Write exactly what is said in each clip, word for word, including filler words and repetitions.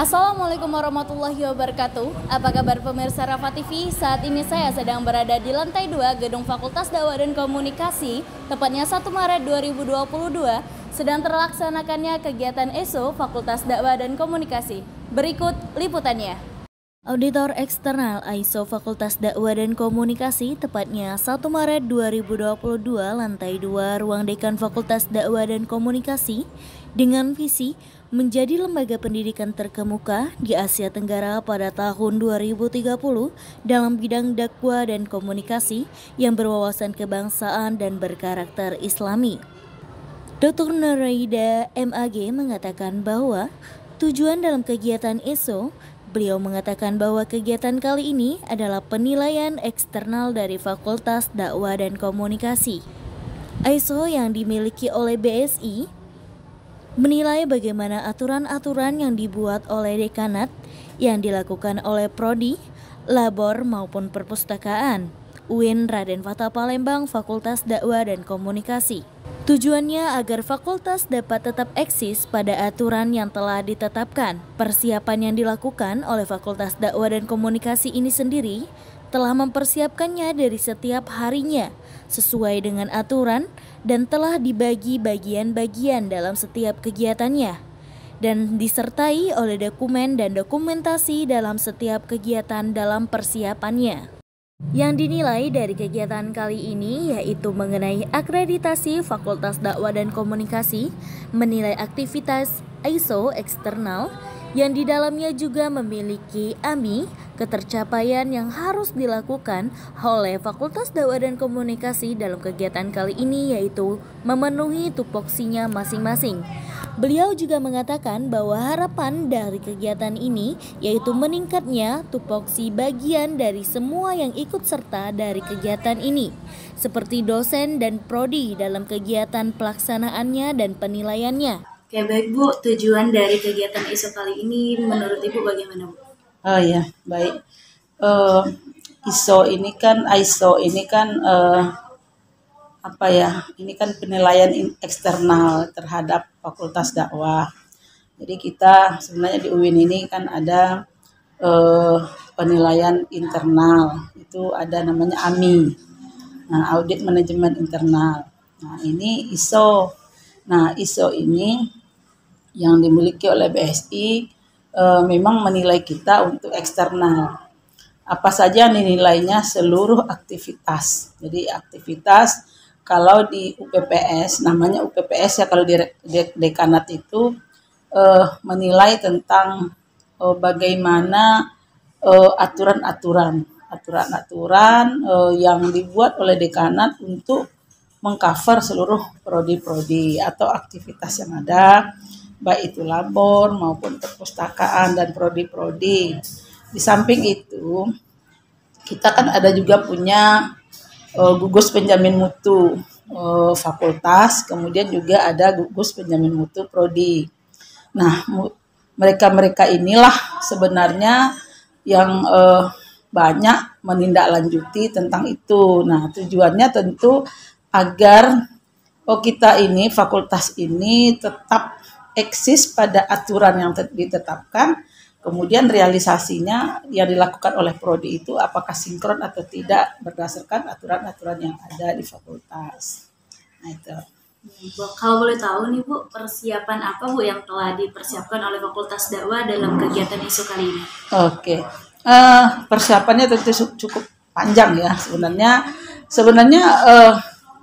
Assalamualaikum warahmatullahi wabarakatuh. Apa kabar pemirsa Rafa T V? Saat ini saya sedang berada di lantai dua Gedung Fakultas Dakwah dan Komunikasi, tepatnya satu Maret dua ribu dua puluh dua, sedang terlaksanakannya kegiatan E S O Fakultas Dakwah dan Komunikasi. Berikut liputannya. Auditor eksternal I S O Fakultas Dakwah dan Komunikasi, tepatnya satu Maret dua ribu dua puluh dua, lantai dua Ruang Dekan Fakultas Dakwah dan Komunikasi, dengan visi menjadi lembaga pendidikan terkemuka di Asia Tenggara pada tahun dua ribu tiga puluh dalam bidang dakwah dan komunikasi yang berwawasan kebangsaan dan berkarakter Islami. Doktor Nuraida M A G mengatakan bahwa tujuan dalam kegiatan E S O, beliau mengatakan bahwa kegiatan kali ini adalah penilaian eksternal dari Fakultas Dakwah dan Komunikasi. I S O yang dimiliki oleh B S I menilai bagaimana aturan-aturan yang dibuat oleh dekanat yang dilakukan oleh prodi, labor maupun perpustakaan U I N Raden Fatah Palembang Fakultas Dakwah dan Komunikasi. Tujuannya agar fakultas dapat tetap eksis pada aturan yang telah ditetapkan. Persiapan yang dilakukan oleh Fakultas Dakwah dan Komunikasi ini sendiri telah mempersiapkannya dari setiap harinya sesuai dengan aturan dan telah dibagi bagian-bagian dalam setiap kegiatannya dan disertai oleh dokumen dan dokumentasi dalam setiap kegiatan dalam persiapannya. Yang dinilai dari kegiatan kali ini yaitu mengenai akreditasi Fakultas Dakwah dan Komunikasi, menilai aktivitas I S O eksternal yang di dalamnya juga memiliki A M I, ketercapaian yang harus dilakukan oleh Fakultas Dakwah dan Komunikasi dalam kegiatan kali ini yaitu memenuhi tupoksinya masing-masing. Beliau juga mengatakan bahwa harapan dari kegiatan ini yaitu meningkatnya tupoksi bagian dari semua yang ikut serta dari kegiatan ini, seperti dosen dan prodi dalam kegiatan pelaksanaannya dan penilaiannya. Oke, baik Bu, tujuan dari kegiatan I S O kali ini menurut Ibu bagaimana Bu? Oh ya, baik. Uh, I S O ini kan, I S O ini kan uh, apa ya? Ini kan penilaian eksternal terhadap Fakultas Dakwah. Jadi kita sebenarnya di U I N ini kan ada uh, penilaian internal. Itu ada namanya A M I. Nah, audit manajemen internal. Nah, ini I S O. Nah, I S O ini yang dimiliki oleh B S I e, memang menilai kita untuk eksternal. Apa saja nilainya? Seluruh aktivitas. Jadi aktivitas kalau di U P P S, namanya U P P S ya kalau di dekanat itu e, menilai tentang e, bagaimana e, aturan-aturan, aturan-aturan e, yang dibuat oleh dekanat untuk mengcover seluruh prodi-prodi atau aktivitas yang ada, baik itu labor maupun perpustakaan dan prodi-prodi. Di samping itu, kita kan ada juga punya uh, gugus penjamin mutu uh, fakultas, kemudian juga ada gugus penjamin mutu prodi. Nah, mereka-mereka inilah sebenarnya yang uh, banyak menindaklanjuti tentang itu. Nah, tujuannya tentu agar oh kita ini, fakultas ini tetap eksis pada aturan yang ditetapkan, kemudian realisasinya yang dilakukan oleh prodi itu apakah sinkron atau tidak berdasarkan aturan-aturan yang ada di fakultas. Nah itu. Bu, kalau boleh tahu nih Bu, persiapan apa Bu yang telah dipersiapkan oleh Fakultas Dakwah dalam kegiatan I S O kali ini? Oke, uh, persiapannya tentu cukup panjang ya sebenarnya. Sebenarnya uh,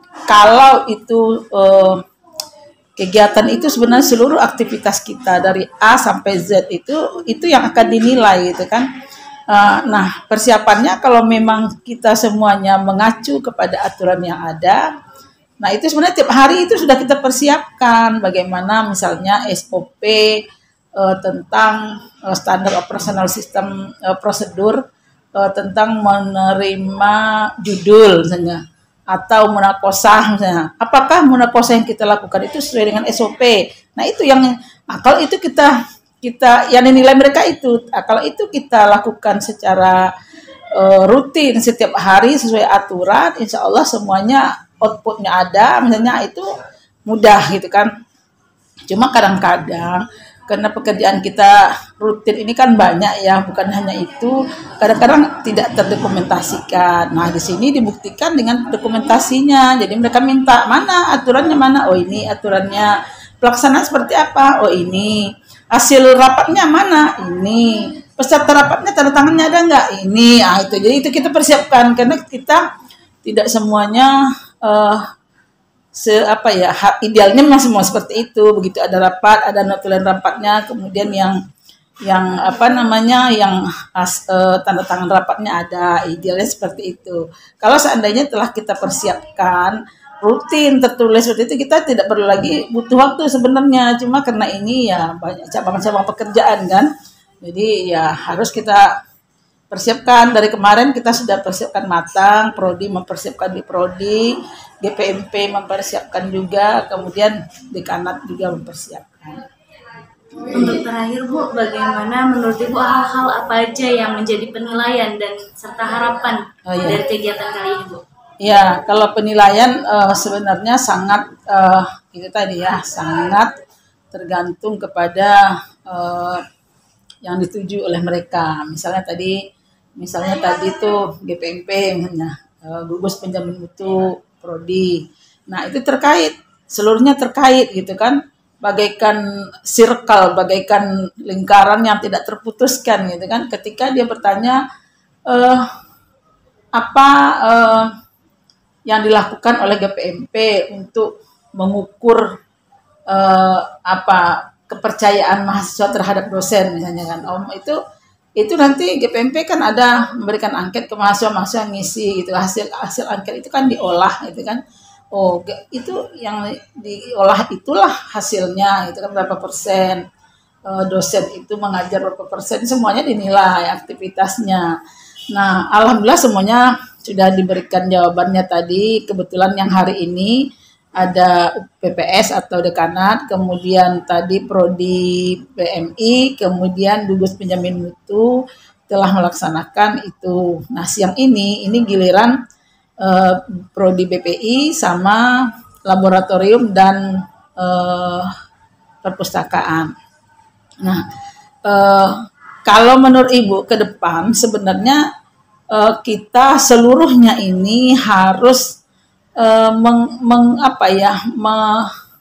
kalau itu uh, kegiatan itu sebenarnya seluruh aktivitas kita dari A sampai Z itu itu yang akan dinilai gitu kan. Uh, nah persiapannya kalau memang kita semuanya mengacu kepada aturan yang ada, nah itu sebenarnya tiap hari itu sudah kita persiapkan bagaimana misalnya S O P uh, tentang uh, standar operasional sistem uh, prosedur uh, tentang menerima judul misalnya, atau munakosah misalnya. Apakah munakosah yang kita lakukan itu sesuai dengan S O P? Nah, itu yang nah, kalau itu kita kita yang dinilai mereka itu. Nah, kalau itu kita lakukan secara uh, rutin setiap hari sesuai aturan, insya Allah semuanya outputnya ada, misalnya itu mudah gitu kan. Cuma kadang-kadang karena pekerjaan kita rutin ini kan banyak ya, bukan hanya itu, kadang-kadang tidak terdokumentasikan. Nah, di sini dibuktikan dengan dokumentasinya. Jadi mereka minta, mana aturannya mana? Oh ini aturannya. Pelaksanaan seperti apa? Oh ini. Hasil rapatnya mana? Ini. Peserta rapatnya tanda tangannya ada nggak? Ini. Ah itu. Jadi itu kita persiapkan karena kita tidak semuanya uh, se apa ya idealnya memang semua seperti itu, begitu ada rapat ada notulen rapatnya, kemudian yang yang apa namanya yang as, uh, tanda tangan rapatnya ada, idealnya seperti itu. Kalau seandainya telah kita persiapkan rutin tertulis seperti itu, kita tidak perlu lagi butuh waktu sebenarnya, cuma karena ini ya banyak cabang-cabang pekerjaan kan, jadi ya harus kita persiapkan. Dari kemarin kita sudah persiapkan matang, prodi mempersiapkan di prodi, G P M P mempersiapkan juga, kemudian dekanat juga mempersiapkan. Untuk terakhir Bu, bagaimana menurut Ibu hal-hal apa aja yang menjadi penilaian dan serta harapan oh, iya. dari kegiatan kali ini Bu? Ya, kalau penilaian uh, sebenarnya sangat uh, itu tadi ya, sangat tergantung kepada uh, yang dituju oleh mereka. Misalnya tadi Misalnya tadi tuh G P M P, misalnya uh, gugus penjamin mutu, prodi. Nah itu terkait, seluruhnya terkait gitu kan, bagaikan circle, bagaikan lingkaran yang tidak terputuskan gitu kan. Ketika dia bertanya uh, apa uh, yang dilakukan oleh G P M P untuk mengukur uh, apa kepercayaan mahasiswa terhadap dosen misalnya kan, Om itu itu nanti G P M P kan ada memberikan angket ke mahasiswa-mahasiswa ngisi gitu, hasil hasil angket itu kan diolah gitu kan. Oh, itu yang diolah itulah hasilnya itu kan berapa persen e, dosen itu mengajar berapa persen, semuanya dinilai aktivitasnya. Nah, alhamdulillah semuanya sudah diberikan jawabannya tadi. Kebetulan yang hari ini ada P P S atau dekanat, kemudian tadi prodi P M I, kemudian gugus penjamin mutu telah melaksanakan itu. Nah siang ini, ini giliran eh, prodi B P I sama laboratorium dan eh, perpustakaan. Nah eh, kalau menurut Ibu ke depan sebenarnya eh, kita seluruhnya ini harus Uh, meng, meng, apa ya, me,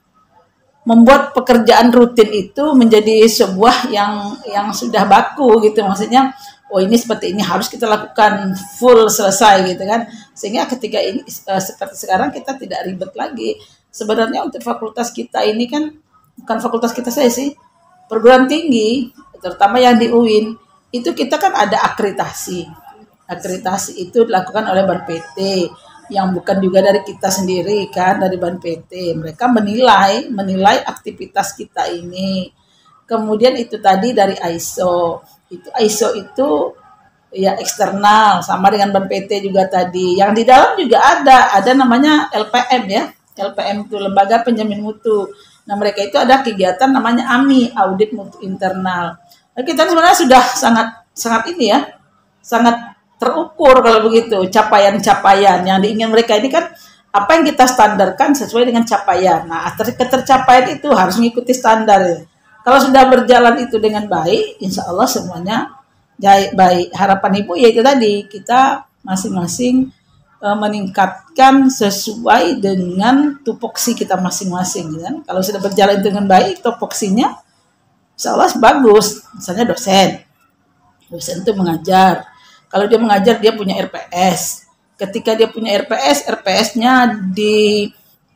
membuat pekerjaan rutin itu menjadi sebuah yang yang sudah baku gitu, maksudnya oh ini seperti ini harus kita lakukan full selesai gitu kan, sehingga ketika ini uh, seperti sekarang kita tidak ribet lagi. Sebenarnya untuk fakultas kita ini kan bukan fakultas kita saya sih, perguruan tinggi terutama yang di U I N itu kita kan ada akreditasi, akreditasi itu dilakukan oleh Ban P T yang bukan juga dari kita sendiri kan, dari Ban P T. Mereka menilai menilai aktivitas kita ini. Kemudian itu tadi dari I S O. Itu I S O itu ya eksternal sama dengan Ban P T juga tadi. Yang di dalam juga ada, ada namanya L P M ya. L P M itu lembaga penjamin mutu. Nah, mereka itu ada kegiatan namanya A M I, audit mutu internal. Nah, kita sebenarnya sudah sangat sangat ini ya. Sangat terukur kalau begitu capaian-capaian yang diingin mereka ini kan, apa yang kita standarkan sesuai dengan capaian. Nah, ketercapaian itu harus mengikuti standar. Kalau sudah berjalan itu dengan baik, insya Allah semuanya baik. Harapan Ibu yaitu tadi kita masing-masing e, meningkatkan sesuai dengan tupoksi kita masing-masing. Kan? Kalau sudah berjalan dengan baik, tupoksinya insya Allah bagus. Misalnya dosen, dosen itu mengajar. Kalau dia mengajar, dia punya R P S. Ketika dia punya R P S, R P S-nya di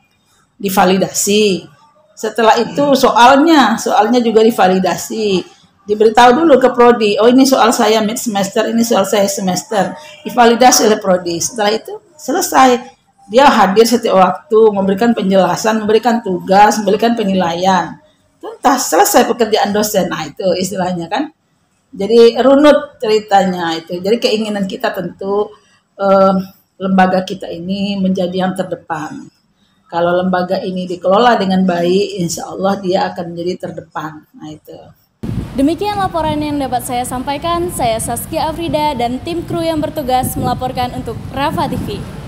divalidasi. Setelah itu soalnya, soalnya juga divalidasi. Diberitahu dulu ke prodi, oh ini soal saya mid semester, ini soal saya semester. Divalidasi oleh prodi. Setelah itu selesai. Dia hadir setiap waktu, memberikan penjelasan, memberikan tugas, memberikan penilaian. Tuntas, selesai pekerjaan dosen. Nah itu istilahnya kan. Jadi runut ceritanya itu. Jadi keinginan kita tentu eh, lembaga kita ini menjadi yang terdepan. Kalau lembaga ini dikelola dengan baik, insya Allah dia akan menjadi terdepan. Nah itu. Demikian laporan yang dapat saya sampaikan. Saya Saskia Afrida dan tim kru yang bertugas melaporkan untuk Rafa T V.